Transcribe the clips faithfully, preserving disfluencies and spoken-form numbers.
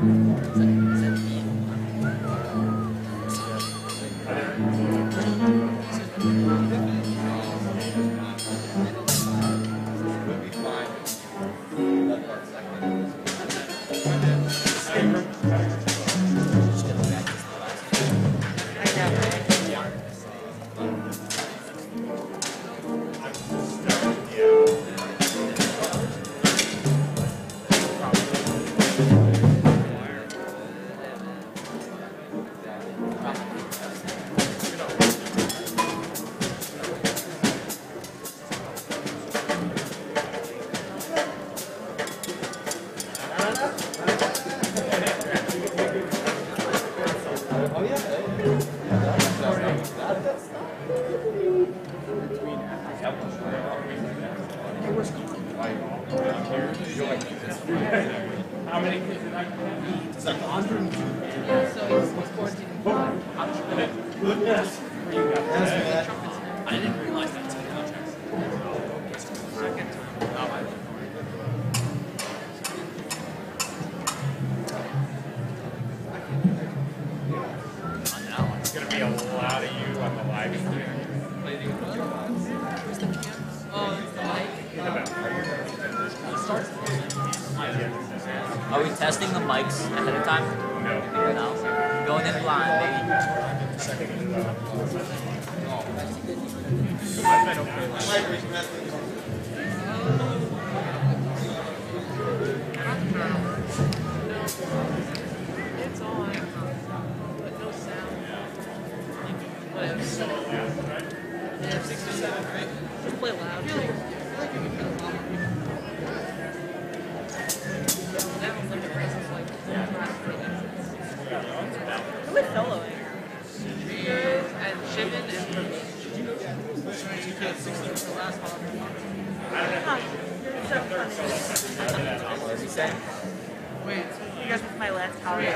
How many kids did I have? It's like one hundred two. Yeah, so he's quarantining. Goodness. I didn't realize that until contracts. Second time. Oh, I don't know. It's going to be a lot of you on the live stream. Where's the cams? Oh, it's the mic. Are we testing the mics ahead of time? No. No. Going in blind, baby. I've been okay. It's on. But no sound. Whatever. Yeah, sixty-seven, right? Just play loud. That one's like a racist, like, who is soloing? Yours and Shivan and Kirby. You killed sixteen for the last one. Huh. You're so funny. What did he say? Wait, you guys with my last holiday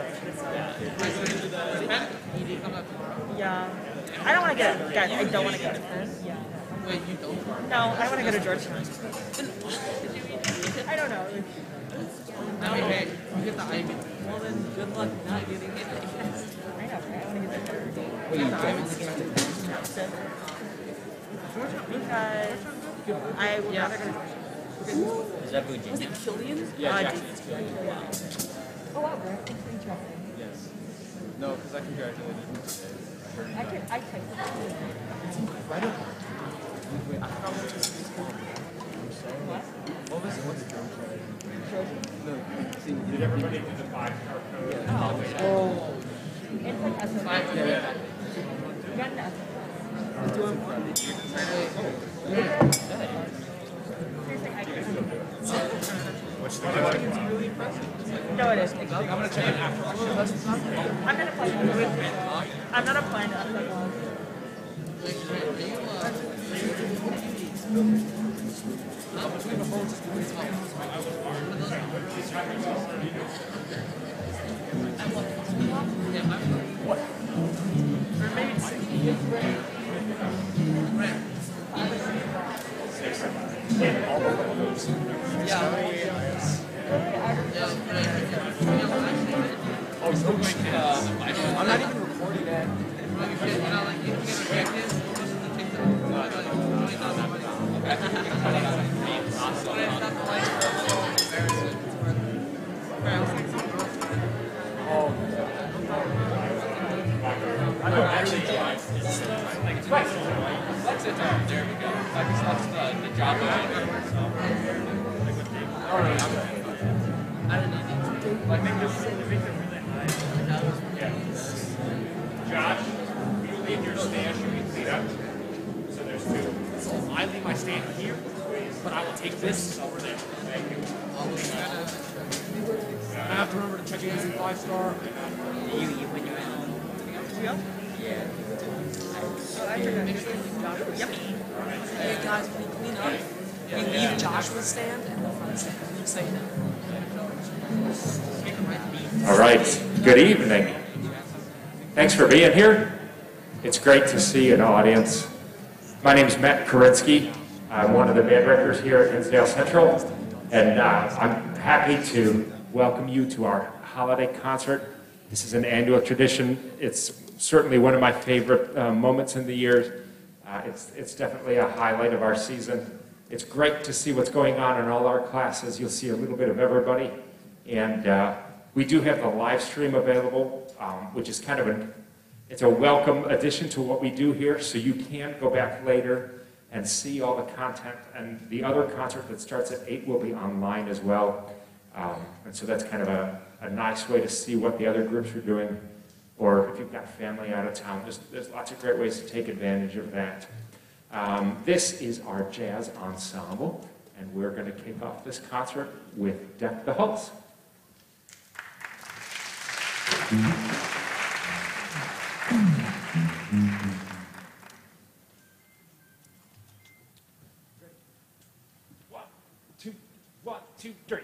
Yeah. I don't want to get, guys, I don't want to get it first. Yeah. Wait, you don't? No, I want to go to Georgetown. I don't know. No, hey, you get the Ivy. Well then, good luck not getting it. I know, right? I want to get the third. Wait, you don't want to get it? Because I would rather go to Georgetown. Is that Virginia? Was it Killian? Yeah, uh, Jackson, it's Killian. Oh, wow, bro. Thanks for interesting. Yes. No, because I congratulated him today. I could, I typed it. It's incredible. Wait, I forgot what this is called. I'm sorry. What? What was it? What's the drum track? Trojan? No, see, you Did everybody do the five star code? Oh. Oh. It's like S M S. Yeah, yeah. You got an S M S. It's doing fun. Seriously, I could. What's the code? No, it is. I'm going to check it after. I'm not applying to it. I'm not applying to it. What? Or maybe sixty. Oh, so we should, uh, I'm not even recording that. That's it. There we go. I guess that's the, the job of I don't need I think this I think they're really high. Yeah. Josh, will you leave your stand? Should we clean up? So there's two. So I leave my stand here, but I will take this over there. Thank you. I have to remember to check in as a five star. You, you, when you're at Yeah. Yep. Hey guys, can you clean up? Can you leave Joshua's stand and the front stand? You say no. All right. Good evening. Thanks for being here. It's great to see an audience. My name is Matt Korinsky. I'm one of the band directors here at Hinsdale Central, and uh, I'm happy to welcome you to our holiday concert. This is an annual tradition. It's certainly one of my favorite uh, moments in the year. Uh, it's, it's definitely a highlight of our season. It's great to see what's going on in all our classes. You'll see a little bit of everybody. And uh, we do have the live stream available, um, which is kind of an, it's a welcome addition to what we do here. So you can go back later and see all the content. And the other concert that starts at eight will be online as well. Um, and so that's kind of a, a nice way to see what the other groups are doing. Or if you've got family out of town, there's, there's lots of great ways to take advantage of that. Um, this is our jazz ensemble, and we're going to kick off this concert with Deck the Halls. One, two, one, two, three.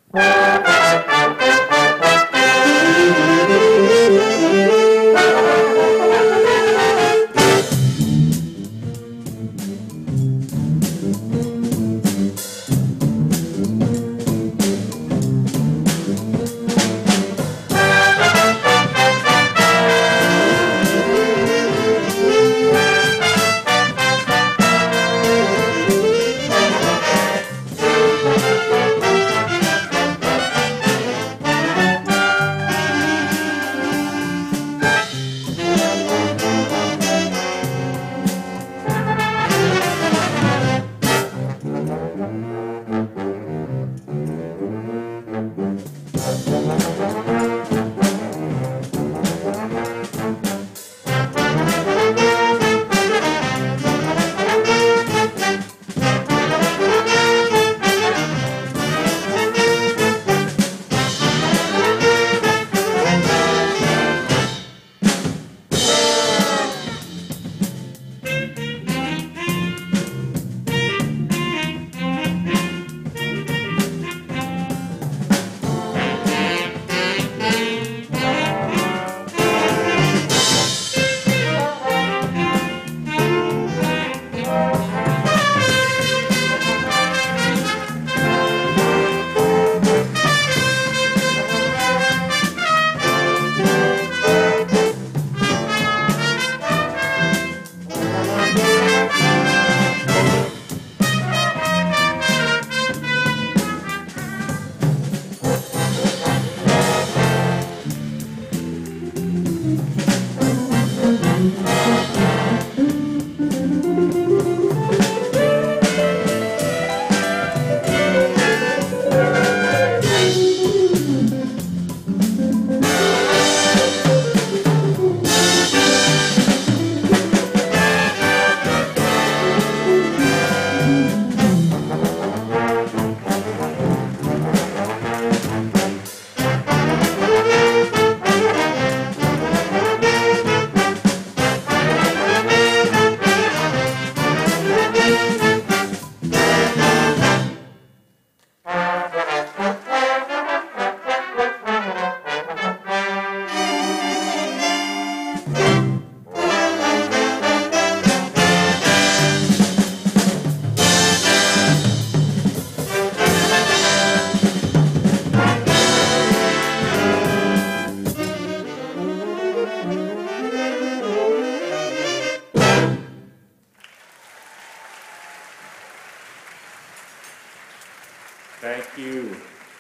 Thank you.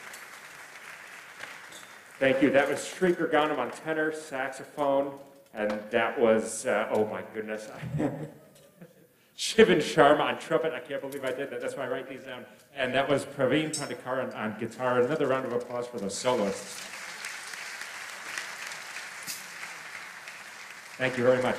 Thank you. That was Shrieker Ghanem on tenor, saxophone, and that was, uh, oh my goodness, Shivan Sharma on trumpet. I can't believe I did that. That's why I write these down. And that was Praveen Pandikar on, on guitar. Another round of applause for those soloists. Thank you very much.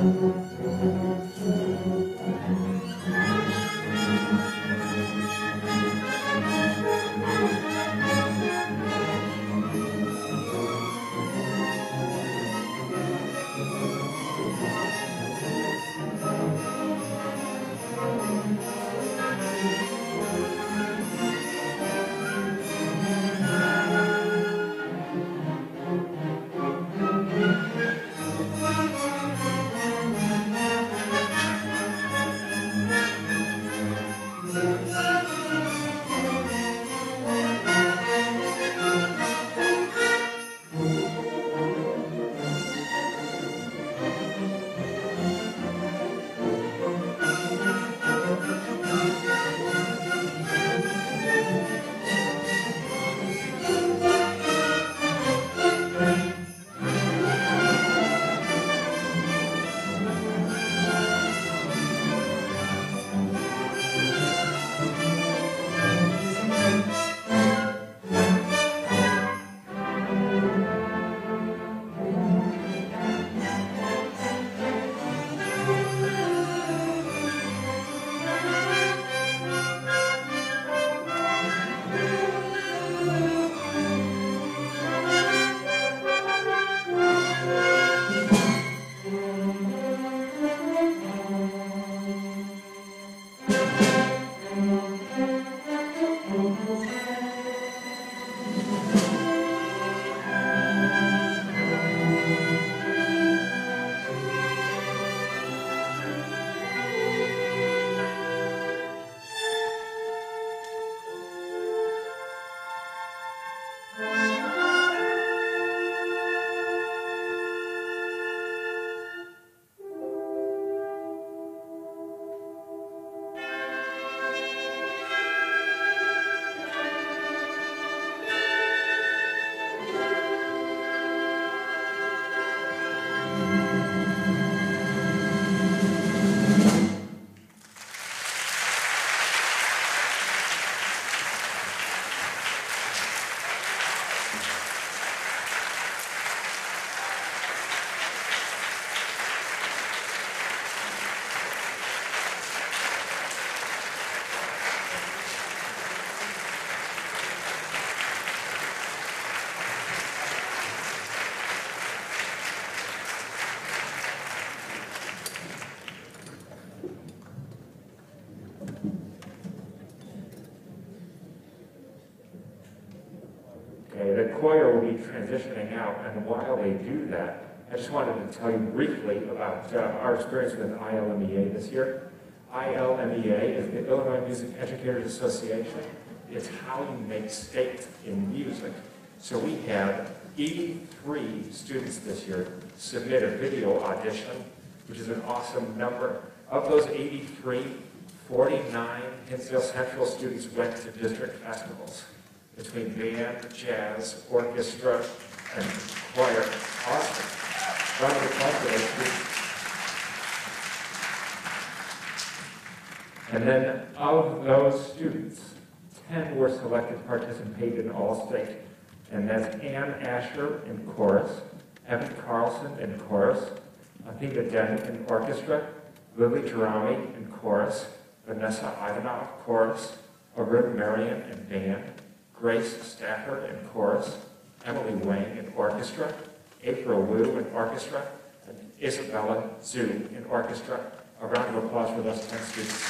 Okay, the choir will be transitioning out, and while they do that, I just wanted to tell you briefly about uh, our experience with I L M E A this year. I L M E A is the Illinois Music Educators Association. It's how you make state in music. So we had eighty-three students this year submit a video audition, which is an awesome number. Of those eighty-three, forty-nine Hinsdale Central students went to district festivals between band, jazz, orchestra, and choir. Awesome. Round of applause for those students. And then of those students, ten were selected to participate in All-State. And that's Ann Asher in chorus, Evan Carlson in chorus, Athena Den in orchestra, Lily Jarami in chorus, Vanessa Ivanov chorus, Arun Marion in band, Grace Stafford in chorus, Emily Wang in orchestra, April Wu in orchestra, and Isabella Zhu in orchestra. A round of applause for those ten students.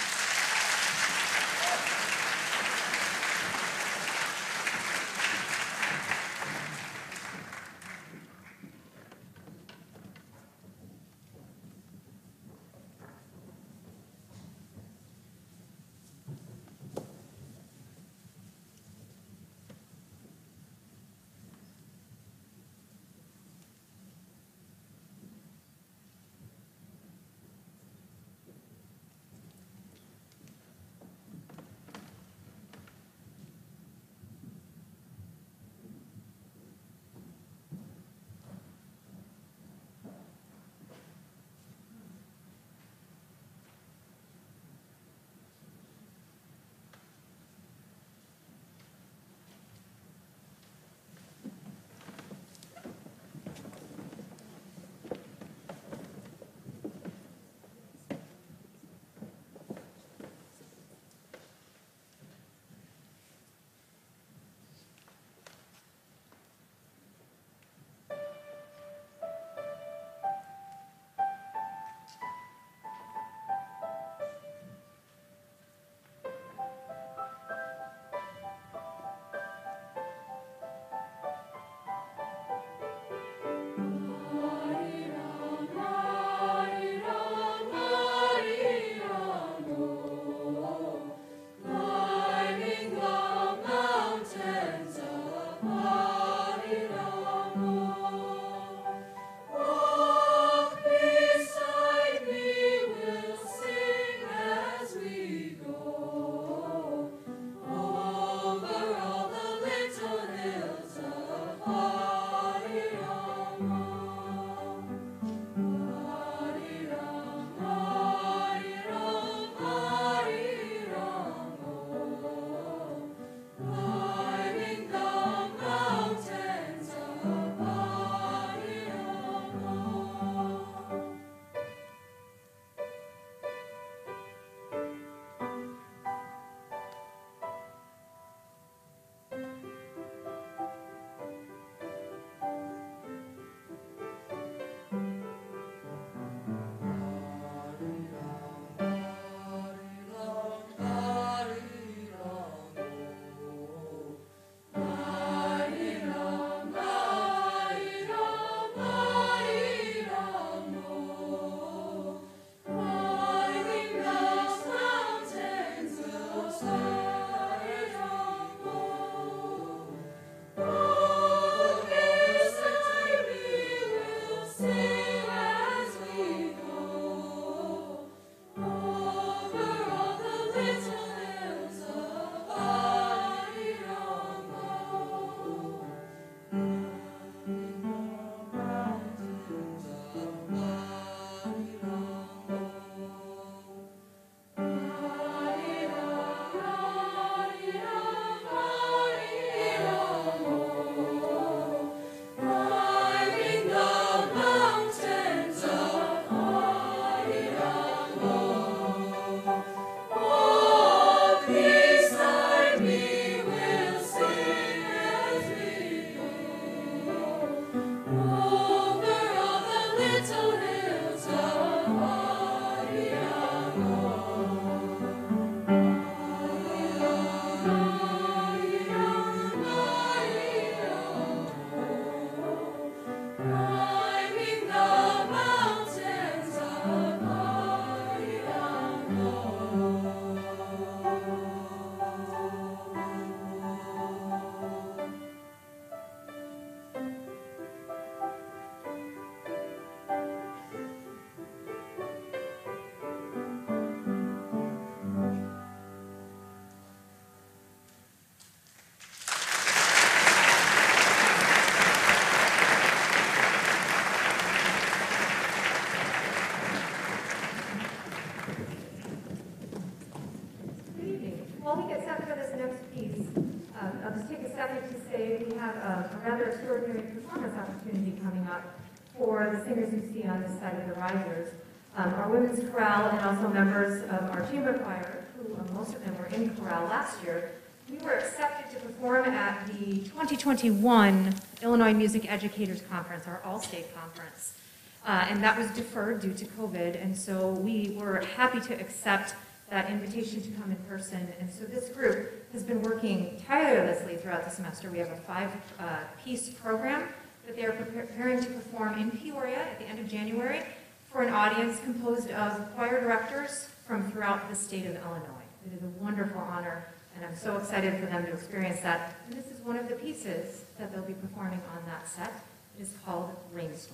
excited to say we have a, a rather extraordinary performance opportunity coming up for the singers you see on this side of the risers. Um, our women's chorale and also members of our chamber choir, who uh, most of them were in chorale last year, we were accepted to perform at the twenty twenty-one Illinois Music Educators Conference, our all-state conference. Uh, and that was deferred due to COVID, and so we were happy to accept that invitation to come in person. And so this group has been working tirelessly throughout the semester. We have a five-piece uh, program that they are preparing to perform in Peoria at the end of January for an audience composed of choir directors from throughout the state of Illinois. It is a wonderful honor, and I'm so excited for them to experience that. And this is one of the pieces that they'll be performing on that set. It is called Rainstorm.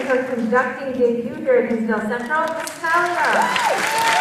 her conducting debut here at Hinsdale Central, Miss Talia.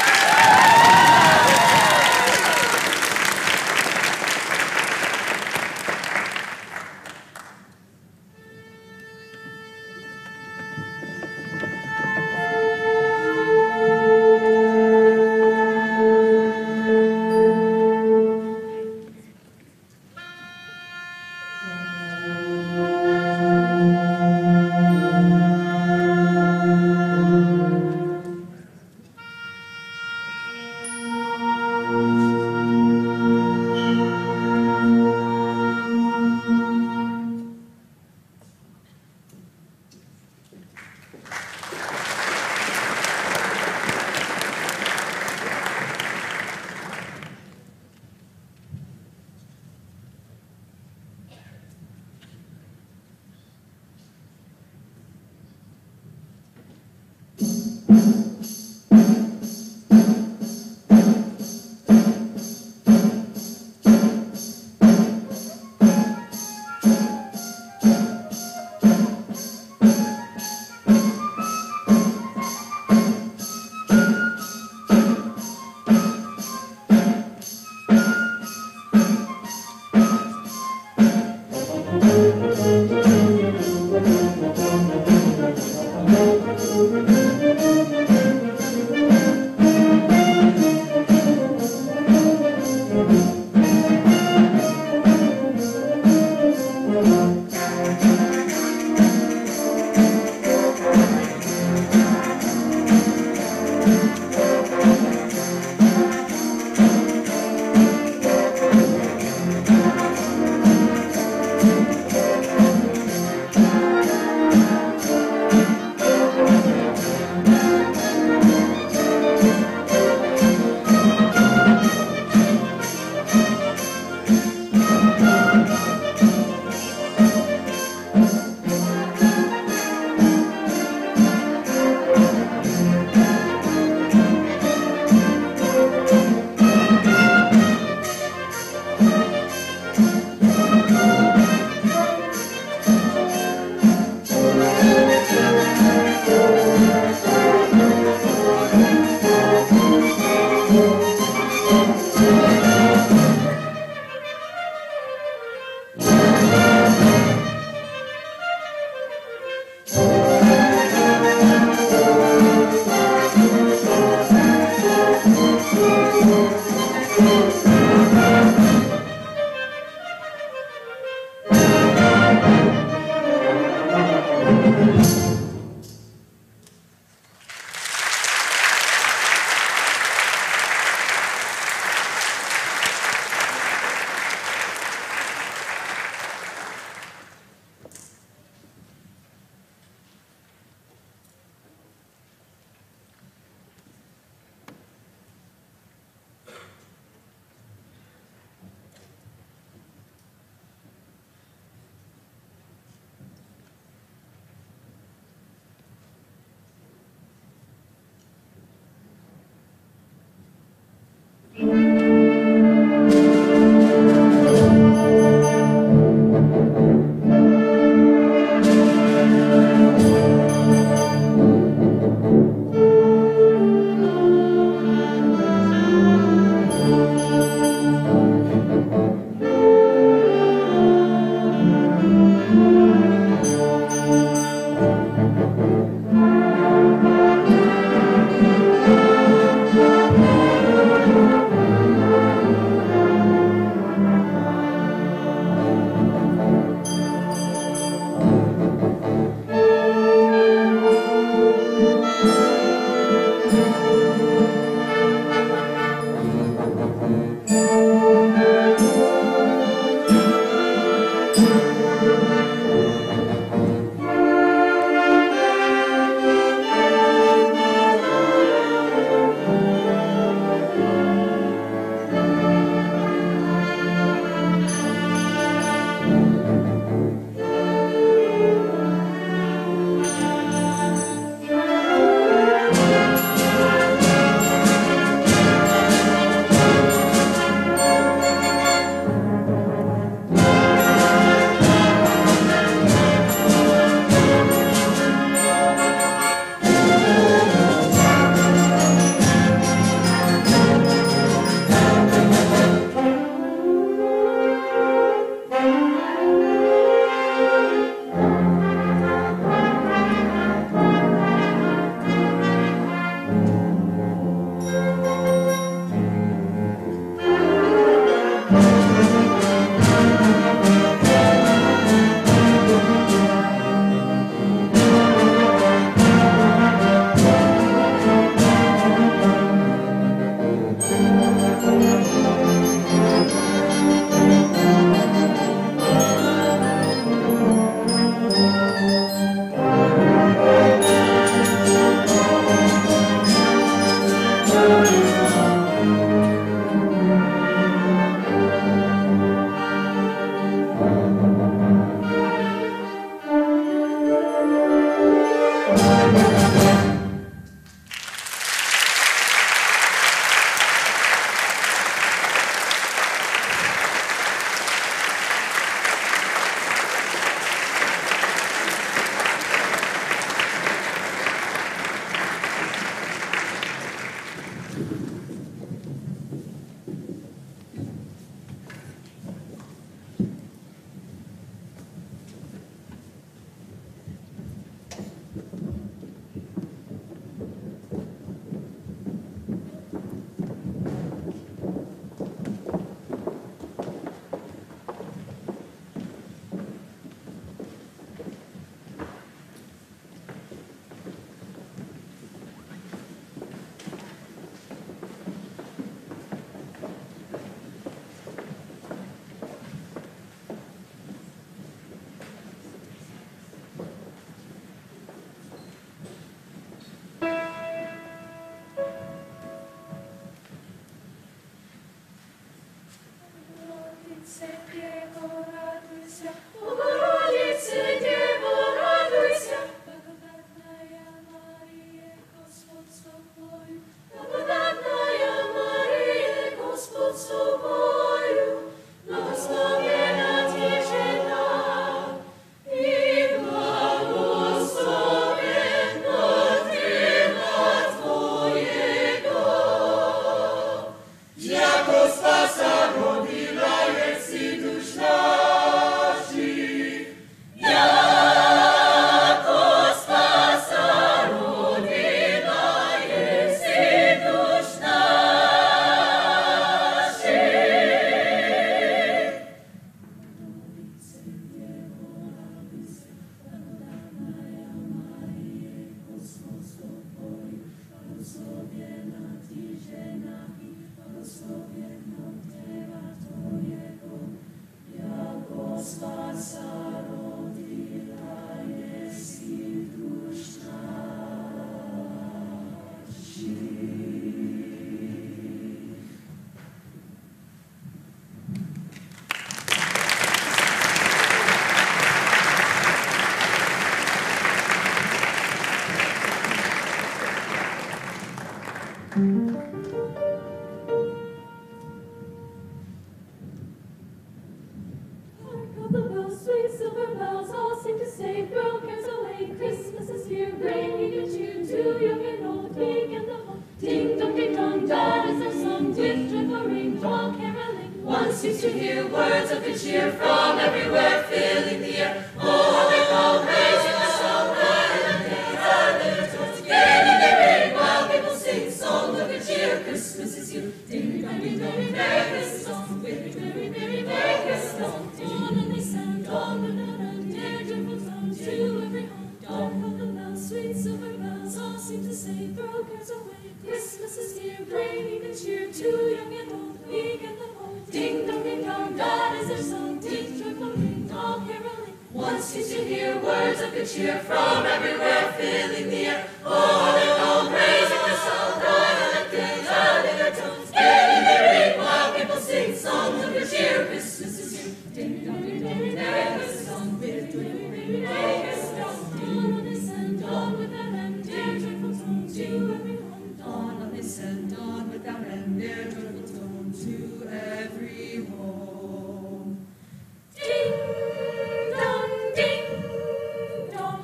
sweet silver bells all seem to say, throw cares away, Christmas is here, bringing good cheer to young and old, big and the whole. Ding dong, ding dong, that is our song, with joyful ring, all caroling. One seems to hear words of good cheer from everywhere, filling the air. Oh, how they call, praising the song, while the days are little tones, getting their ring, while people sing songs of good cheer. Christmas is here, ding dong, ding dong, Merry Christmas, with Merry, Merry, Merry Christmas. On and they sang, on and on, and their joyful songs to every home. Dong on the bells, sweet silver bells, all seem to say, throw cares away. Christmas is here, bringing good cheer to young and old, big and the old. Ding dong, ding dong, that is their song, ding joyful ring, all caroling. One seems to hear words of good cheer from everywhere, filling the air. Oh, how they call, praising the song, while the days are in their tones, getting their ring, while people sing songs of good cheer. Christmas is here, ding dong, ding dong, Merry Christmas, with joyful ring, Merry Christmas. Dawn on this and dawn without end, their joyful tone to every home. Dawn on this and dawn without end, their joyful tone to every home. Ding dong, ding dong.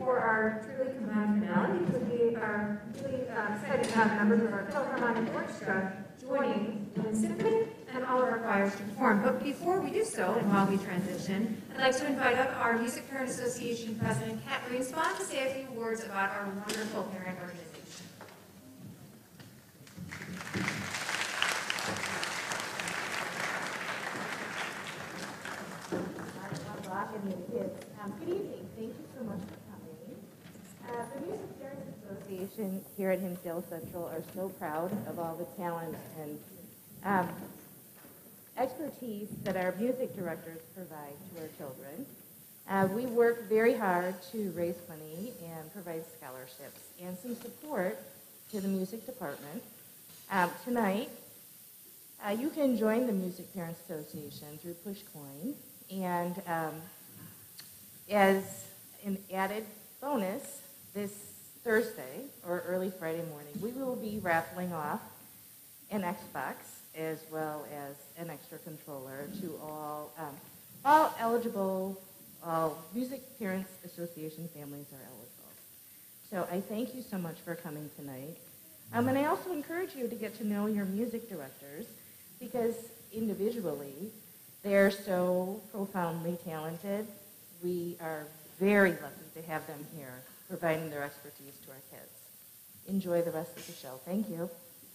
for our truly combined finale, because we are really uh, excited to have members of our Philharmonic Orchestra joining the Symphony and all of our choirs to perform. But before we do so, and while we transition, I'd like to invite up our Music Parent Association President, Kat Greenspan, to say a few words about our wonderful parent organization. And the kids. Um, good evening. Thank you so much for coming. Uh, the Music Parents Association here at Hinsdale Central are so proud of all the talent and um, expertise that our music directors provide to our children. Uh, we work very hard to raise money and provide scholarships and some support to the music department. Um, tonight, uh, you can join the Music Parents Association through Pushcoin. And um, as an added bonus, this Thursday or early Friday morning, we will be raffling off an Xbox as well as an extra controller to all um, all eligible, all Music Parents Association families are eligible. So I thank you so much for coming tonight. Um, and I also encourage you to get to know your music directors, because individually, they're so profoundly talented. We are very lucky to have them here, providing their expertise to our kids. Enjoy the rest of the show. Thank you.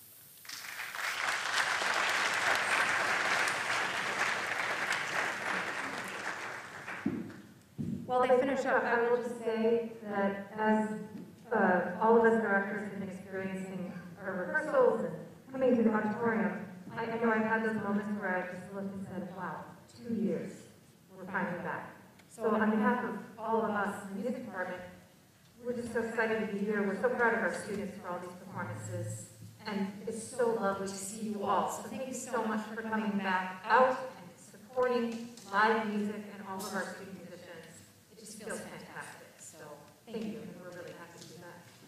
While they finish up, I will just say that as uh, all of us directors have been experiencing our rehearsals and coming to the auditorium, I, I know I've had those moments where I just looked and said, wow, two years, we're finally back. So on behalf of all of us in the music department, we're just so excited to be here. We're so proud of our students for all these performances. And it's so lovely to see you all. So thank you so much for coming back out and supporting live music and all of our student musicians. It just feels fantastic. So thank you. And we're really happy to do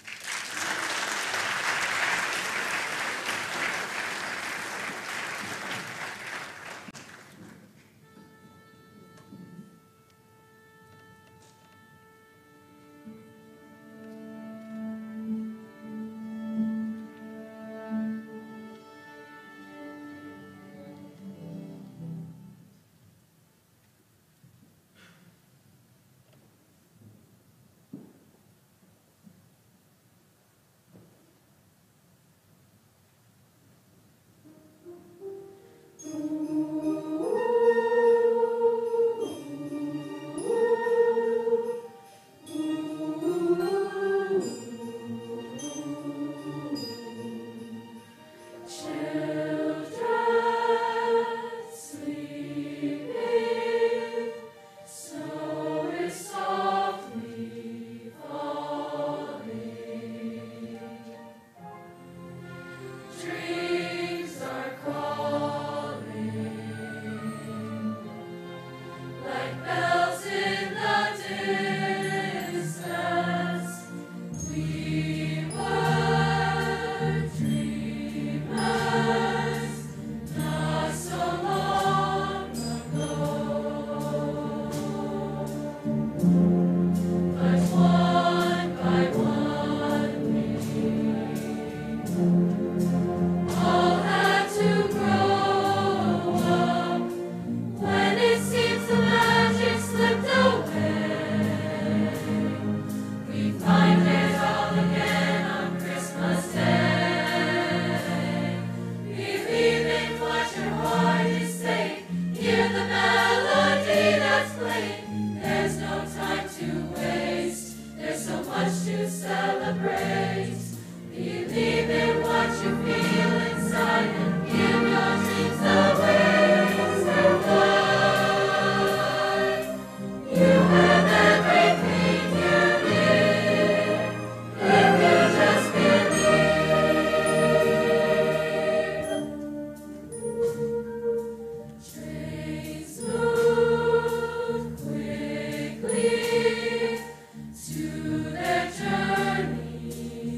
that.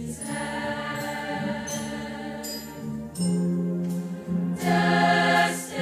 Destiny.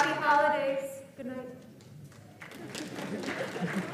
Happy holidays. Good night.